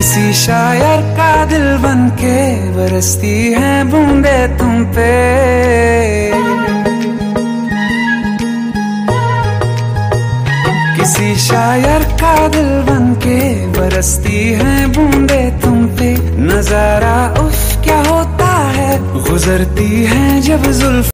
किसी शायर का दिल बनके बरसती है बूंदे तुम पे। किसी शायर का दिल बनके बरसती है बूंदे तुम पे। नजारा उफ क्या होता है, गुजरती है जब जुल्फ